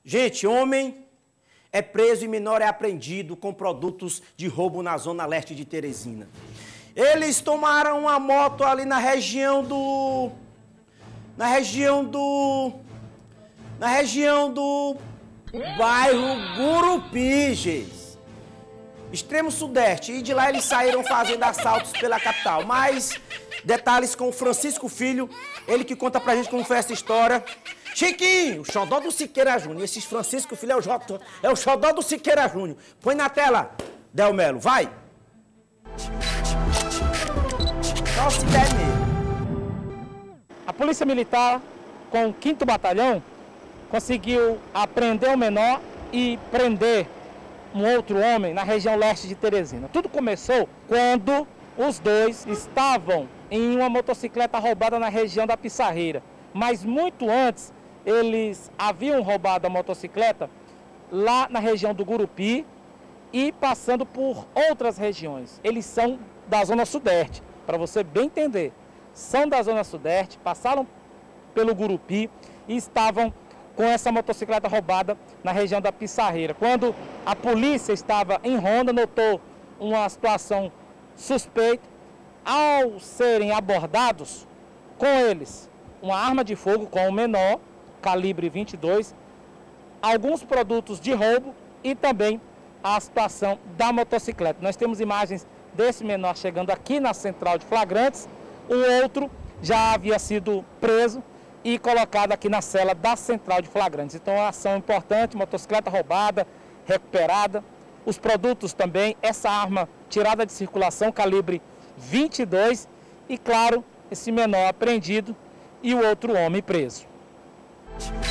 Gente, homem é preso e menor é apreendido com produtos de roubo na zona leste de Teresina. Eles tomaram uma moto ali na região do bairro Gurupi, gente. Extremo Sudeste. E de lá eles saíram fazendo assaltos pela capital. Mas detalhes com o Francisco Filho, ele que conta pra gente como foi essa história. Chiquinho, o xodó do Siqueira Júnior. Esse Francisco Filho é o xodó do Siqueira Júnior. Põe na tela, Del Melo, vai. Só se der mesmo. A Polícia Militar, com o 5º Batalhão, conseguiu apreender o menor e prender um outro homem na região leste de Teresina. Tudo começou quando os dois estavam em uma motocicleta roubada na região da Pissarreira. Mas muito antes, eles haviam roubado a motocicleta lá na região do Gurupi e passando por outras regiões. Eles são da Zona Sudeste, para você bem entender. São da Zona Sudeste, passaram pelo Gurupi e estavam com essa motocicleta roubada na região da Pissarreira. Quando a polícia estava em ronda, notou uma situação suspeita. Ao serem abordados, com eles, uma arma de fogo com o menor, calibre 22, alguns produtos de roubo e também a situação da motocicleta. Nós temos imagens desse menor chegando aqui na central de flagrantes, o outro já havia sido preso e colocado aqui na cela da central de flagrantes. Então, uma ação importante, motocicleta roubada, recuperada, os produtos também, essa arma tirada de circulação, calibre 22 e, claro, esse menor apreendido e o outro homem preso.